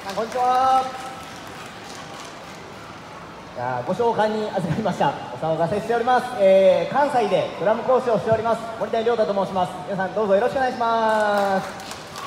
こんにちは。ご紹介に預かりましたお騒がせしております、関西でドラム講師をしております森谷亮太と申します。皆さんどうぞよろしくお願いします。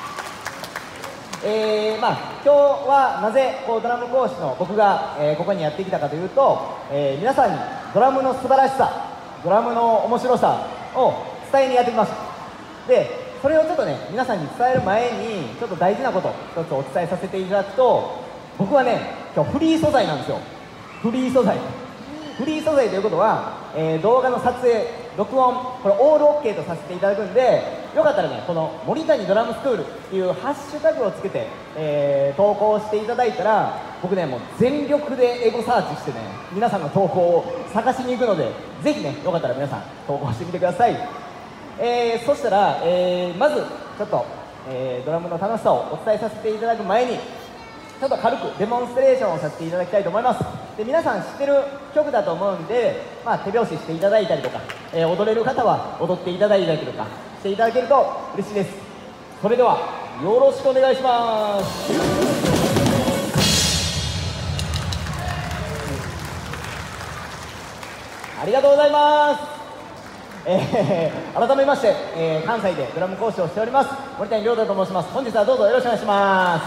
今日はなぜドラム講師の僕が、ここにやってきたかというと、皆さんにドラムの素晴らしさ、ドラムの面白さを伝えにやってきました。でそれをちょっとね皆さんに伝える前にちょっと大事なこと一つお伝えさせていただくと、僕はね今日フリー素材なんですよ。フリー素材ということは、動画の撮影録音これオール OK とさせていただくんで、よかったらねこの森谷ドラムスクールっていうハッシュタグをつけて、投稿していただいたら、僕ねもう全力でエゴサーチしてね皆さんの投稿を探しに行くので、ぜひねよかったら皆さん投稿してみてください。そしたら、まずちょっと、ドラムの楽しさをお伝えさせていただく前にちょっと軽くデモンストレーションをさせていただきたいと思います。で皆さん知ってる曲だと思うんで、手拍子していただいたりとか、踊れる方は踊っていただいたりとかしていただけると嬉しいです。それではよろしくお願いします。ありがとうございます。改めまして、関西でドラム講師をしております森谷亮太と申します。本日はどうぞよろしくお願いします。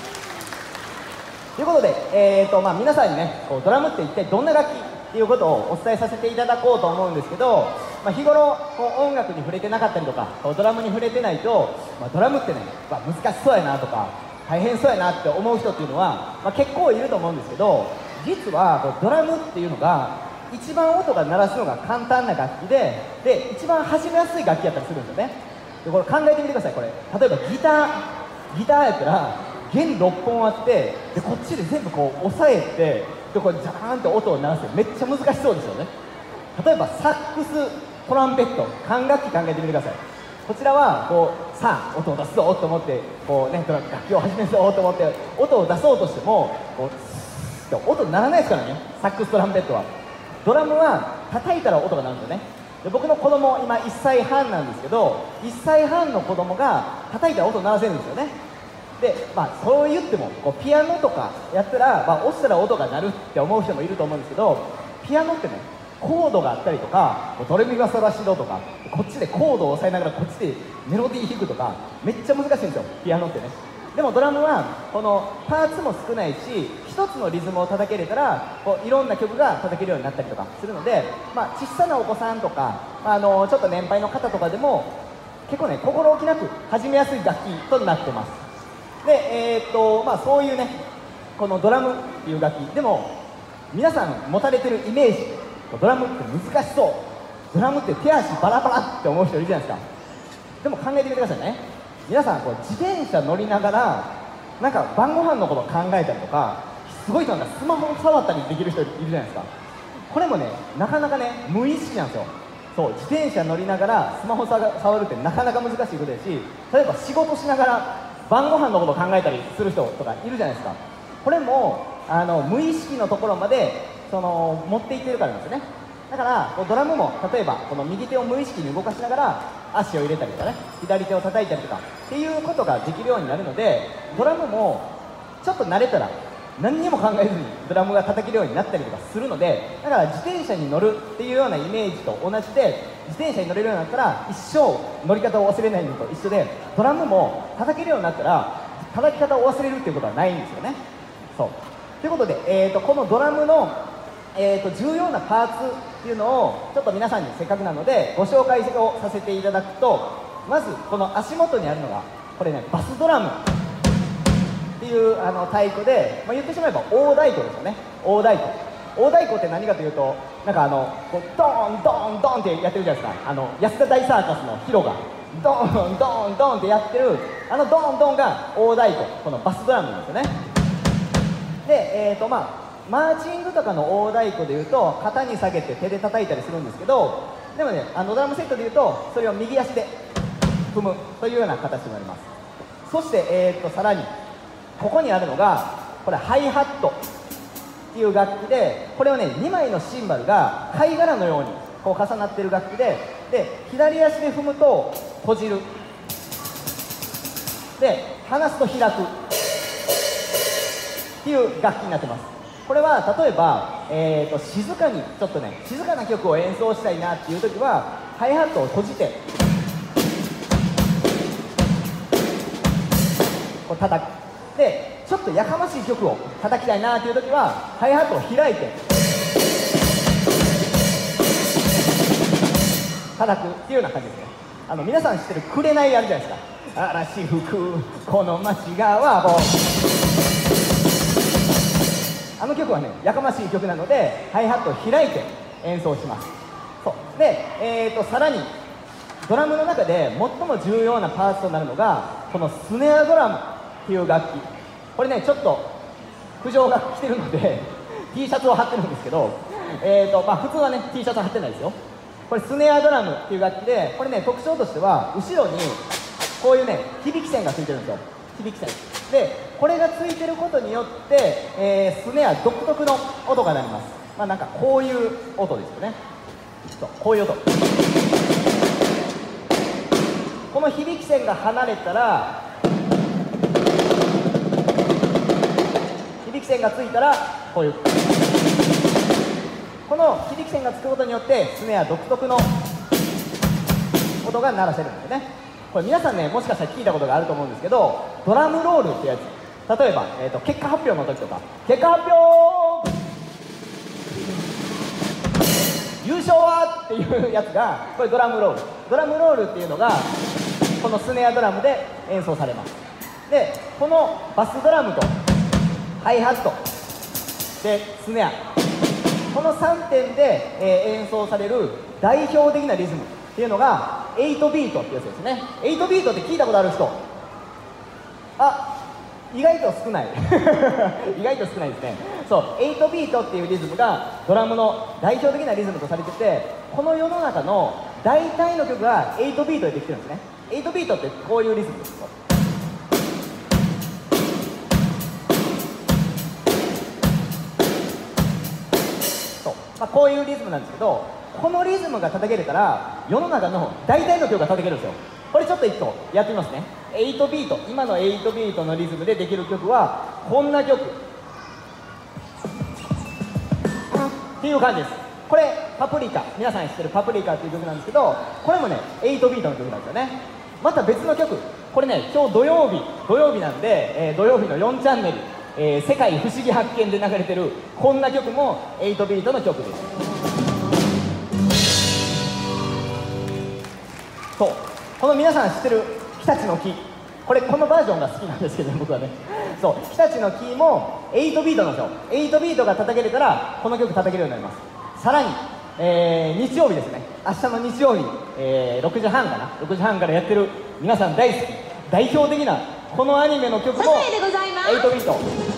ということで、皆さんにねドラムって一体どんな楽器っていうことをお伝えさせていただこうと思うんですけど、日頃音楽に触れてなかったりとかドラムに触れてないと、ドラムってね、難しそうやなとか大変そうやなって思う人っていうのは、結構いると思うんですけど、実はドラムっていうのが一番音が鳴らすのが簡単な楽器で一番始めやすい楽器やったりするんですよね。でこれ考えてみてください。これ例えばギターやったら弦6本あって、でこっちで全部押さえて、でこれジャーンって音を鳴らすってめっちゃ難しそうですよね。例えばサックス、トランペット、管楽器考えてみてください。こちらはさあ音を出すぞと思って楽器を始めるぞと思って音を出そうとしても音鳴らないですからね。サックス、トランペットは。ドラムは叩いたら音が鳴るんですよね。で僕の子供今1歳半なんですけど、1歳半の子供が叩いたら音鳴らせるんですよね。でそう言ってもピアノとかやったら、押したら音が鳴るって思う人もいると思うんですけど、ピアノってねコードがあったりとか、ドレミファソラシドとかこっちでコードを押さえながらこっちでメロディー弾くとかめっちゃ難しいんですよピアノってね。でもドラムはこのパーツも少ないし、一つのリズムを叩けれたらいろんな曲が叩けるようになったりとかするので、小さなお子さんとかちょっと年配の方とかでも結構ね心置きなく始めやすい楽器となってます。でそういうねこのドラムっていう楽器でも皆さん持たれてるイメージ、ドラムって難しそう、ドラムって手足バラバラって思う人いるじゃないですか。でも考えてみてくださいね。皆さん自転車乗りながら晩ご飯のことを考えたりとか、すごい人なんかスマホを触ったりできる人いるじゃないですか。これもねなかなかね無意識なんですよ。そう自転車乗りながらスマホ触るってなかなか難しいことですし、例えば仕事しながら晩ご飯のことを考えたりする人とかいるじゃないですか。これも無意識のところまで持っていってるからなんですよね。だからドラムも例えばこの右手を無意識に動かしながら足を入れたりとかね、左手を叩いたりとかっていうことができるようになるので、ドラムもちょっと慣れたら何にも考えずにドラムが叩けるようになったりとかするので、だから自転車に乗るっていうようなイメージと同じで、自転車に乗れるようになったら一生乗り方を忘れないのと一緒で、ドラムも叩けるようになったら叩き方を忘れるっていうことはないんですよね。そうということで、このドラムの重要なパーツっていうのをちょっと皆さんにせっかくなのでご紹介をさせていただくと、まずこの足元にあるのがこれねバスドラムっていう太鼓で、言ってしまえば大太鼓ですよね。大太鼓って何かというとドーンドーンドーンってやってるじゃないですか。安田大サーカスのヒロがドーンドーンドーンってやってるドーンドーンが大太鼓、このバスドラムなんですよね。でマーチングとかの大太鼓でいうと肩に下げて手で叩いたりするんですけど、でもねドラムセットでいうとそれを右足で踏むというような形になります。そしてさらにここにあるのがこれハイハットっていう楽器で、これはね2枚のシンバルが貝殻のように重なっている楽器で、左足で踏むと閉じる、で離すと開くっっていう楽器になってます。これは例えば、静かにちょっとね静かな曲を演奏したいなっていう時はハイハットを閉じてこう叩く。でちょっとやかましい曲を叩きたいなっていう時はハイハットを開いて叩くっていうような感じですね。皆さん知ってる「紅」あるじゃないですか。嵐吹くこの街がはもうあの曲はねやかましい曲なのでハイハットを開いて演奏します。そうで、さらにドラムの中で最も重要なパーツとなるのがこのスネアドラムっていう楽器。これねちょっと苦情が来てるのでT シャツを貼ってるんですけど、普通はね T シャツ貼ってないですよ。これスネアドラムっていう楽器で、これね特徴としては後ろにこういうね響き線がついてるんですよ。響き線でこれがついてることによって、スネア独特の音が鳴ります。なんかこういう音ですよね。そうこういう音。この響き線が離れたら響き線がついたらこういうこの響き線がつくことによってスネア独特の音が鳴らせるんですよね。これ皆さんねもしかしたら聞いたことがあると思うんですけどドラムロールってやつ、例えば、結果発表の時とか結果発表優勝はっていうやつがこれドラムロール。ドラムロールっていうのがこのスネアドラムで演奏されます。でこのバスドラムとハイハットでスネアこの3点で、演奏される代表的なリズムっていうのが8ビートってやつですね。8ビートって聞いたことある人意外と少ない意外と少ないですね。そう8ビートっていうリズムがドラムの代表的なリズムとされてて、この世の中の大体の曲が8ビートでできてるんですね。8ビートってこういうリズムです。こういうリズムなんですけど、このリズムが叩けれたら世の中の大体の曲が叩けるんですよ。これちょっと1個やってみますね。8ビート、今の8ビートのリズムでできる曲はこんな曲っていう感じです。これパプリカ、皆さん知ってるパプリカっていう曲なんですけど、これもね8ビートの曲なんですよね。また別の曲、これね今日土曜日なんで、土曜日の4チャンネル世界不思議発見で流れてるこんな曲も8ビートの曲です。そうこの皆さん知ってる日立の木、このバージョンが好きなんですけど、僕はねそう日立の木も8ビートなんですよ。8ビートが叩けれたらこの曲叩けるようになります。さらに、日曜日ですね、明日の日曜日、6時半かな、6時半からやってる皆さん大好き代表的なこのアニメの曲も8ビート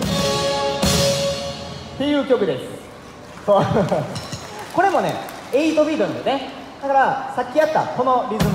っていう曲です。そうこれもね8ビートなんだよね。だからさっきやったこのリズム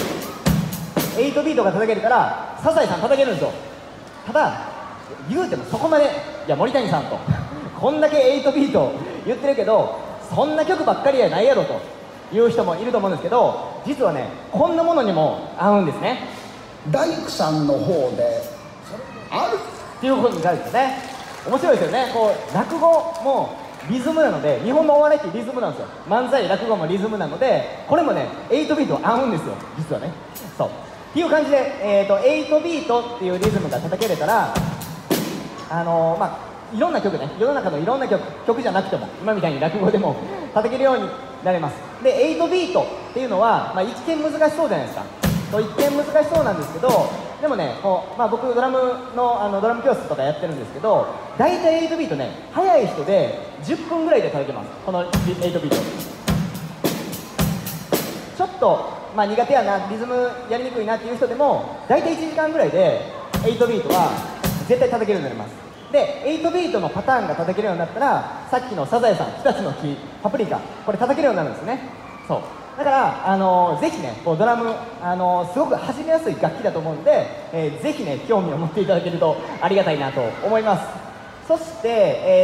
8ビートが叩けるからサザエさん叩けるんですよ。ただ言うてもそこまでいや森谷さんとこんだけ8ビート言ってるけどそんな曲ばっかりやないやろという人もいると思うんですけど、実はねこんなものにも合うんですね。 大工さんの方であるっていうことになるんですね。面白いですよね。落語もリズムなので、日本のお笑いってリズムなんですよ。漫才落語もリズムなので、これもね8ビート合うんですよ実はね。そうっていう感じで、8ビートっていうリズムが叩けれたらいろんな曲ね、世の中のいろんな曲じゃなくても今みたいに落語でも叩けるようになれます。で8ビートっていうのは、一見難しそうじゃないですか。一見難しそうなんですけど、でもね僕ドラムのドラム教室とかやってるんですけど、大体8ビートね速い人で10分ぐらいで叩けます。この8ビートちょっと苦手やな、リズムやりにくいなっていう人でも大体1時間ぐらいで8ビートは絶対叩けるようになります。で8ビートのパターンが叩けるようになったら、さっきのサザエさん、日立の木、パプリカ、これ叩けるようになるんですね。そうだからぜひねドラムすごく始めやすい楽器だと思うんで、ぜひね興味を持っていただけるとありがたいなと思います。そして、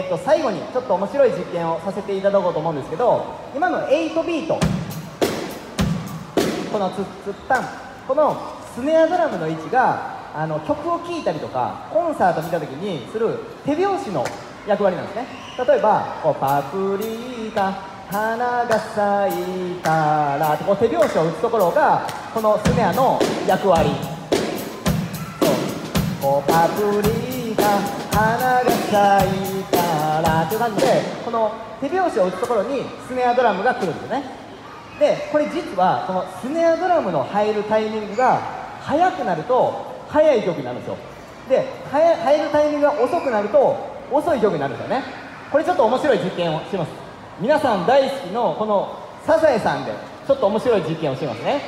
最後にちょっと面白い実験をさせていただこうと思うんですけど、今の8ビートこのツッツッタン、このスネアドラムの位置が曲を聴いたりとかコンサート見た時にする手拍子の役割なんですね。例えばこうパプリカ花が咲いたらってこう手拍子を打つところがこのスネアの役割。そうこうパプリカ花が咲いたらっていう感じでこの手拍子を打つところにスネアドラムが来るんですね。でこれ実はこのスネアドラムの入るタイミングが速くなると速い曲になるんですよ。で入るタイミングが遅くなると遅い曲になるんですよね。これちょっと面白い実験をします。皆さん大好きのこのサザエさんでちょっと面白い実験をしますね。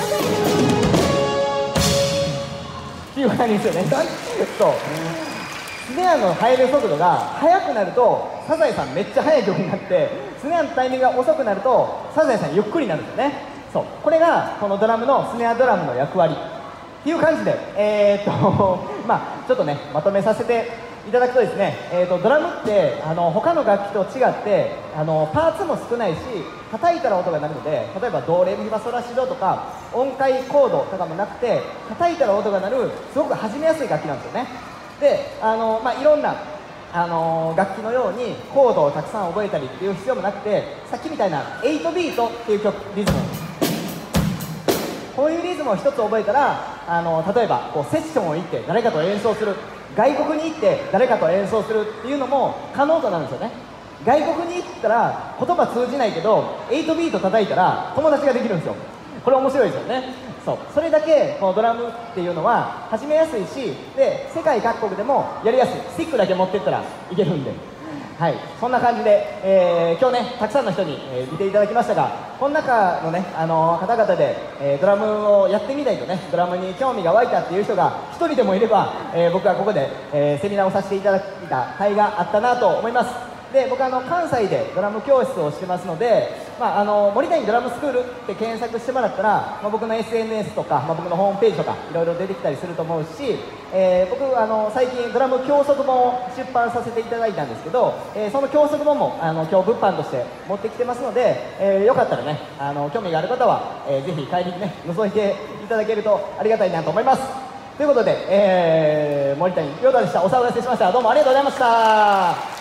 っていう感じですよね。そうスネアの入る速度が速くなるとサザエさんめっちゃ速い曲になってスネアのタイミングが遅くなるとサザエさんゆっくりになるんですよね。そうこれがこのドラムのスネアドラムの役割っていう感じでまあちょっとねまとめさせていただくとですね、ドラムって他の楽器と違ってパーツも少ないし叩いたら音が鳴るので、例えばドレミファソラシドとか音階コードとかもなくて叩いたら音が鳴るすごく始めやすい楽器なんですよね。でいろんな楽器のようにコードをたくさん覚えたりっていう必要もなくて、さっきみたいな8ビートっていうリズム、こういうリズムを一つ覚えたら例えばこうセッションを行って誰かと演奏する、外国に行って誰かと演奏するっていうのも可能となるんですよね。外国に行ったら言葉通じないけど8ビート叩いたら友達ができるんですよ。これ面白いですよね。それだけこのドラムっていうのは始めやすいし、で世界各国でもやりやすい。スティックだけ持ってったらいけるんで、はい、そんな感じで、今日ねたくさんの人に、見ていただきましたが、この中のね、方々で、ドラムをやってみたいとね、ドラムに興味が湧いたっていう人が一人でもいれば、僕はここで、セミナーをさせていただいた甲斐があったなと思います。で僕関西でドラム教室をしてますので、森谷ドラムスクールって検索してもらったら、僕の SNS とか、僕のホームページとかいろいろ出てきたりすると思うし、僕最近ドラム教則本を出版させていただいたんですけど、その教則本も今日物販として持ってきてますので、よかったらね興味がある方は、ぜひ帰りにね覗いていただけるとありがたいなと思います。ということで、森谷亮太でした。お騒がせしました。どうもありがとうございました。